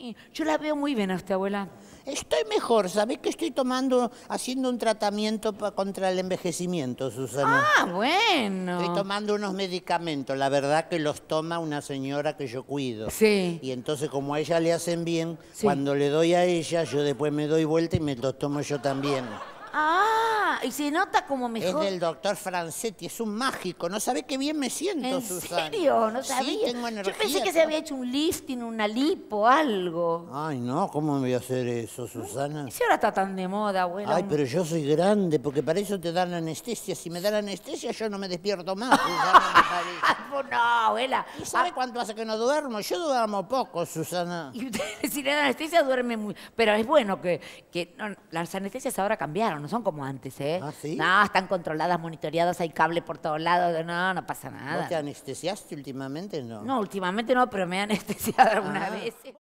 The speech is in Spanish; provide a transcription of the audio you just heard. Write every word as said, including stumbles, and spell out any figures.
Sí, yo la veo muy bien a usted, abuela. Estoy mejor, ¿sabés que estoy tomando, haciendo un tratamiento pa- contra el envejecimiento, Susana? Ah, bueno. Estoy tomando unos medicamentos, la verdad que los toma una señora que yo cuido. Sí. Y entonces como a ella le hacen bien, Sí. cuando le doy a ella, yo después me doy vuelta y me los tomo yo también. Ah, y se nota como mejor. Es del doctor Francetti, es un mágico, ¿no sabe qué bien me siento, ¿En Susana? serio? No Sí, sabía. tengo energía. Yo pensé que se había hecho un lifting, una lipo, algo. Ay, no, ¿cómo me voy a hacer eso, Susana? ¿Y si ahora está tan de moda, abuela? Ay, pero yo soy grande, porque para eso te dan anestesia. Si me dan anestesia, yo no me despierto más, Susana, me parece. Ah, no, abuela. ¿Y sabe cuánto hace que no duermo? Yo duermo poco, Susana. Y usted, si le dan anestesia, duerme muy... Pero es bueno que... que no, las anestesias ahora cambiaron, no son como antes, ¿eh? ¿Ah, sí? No, están controladas, monitoreadas, hay cable por todos lados. No, no pasa nada. ¿Vos te anestesiaste últimamente? No. No, últimamente no, pero me han anestesiado algunas Ah. veces.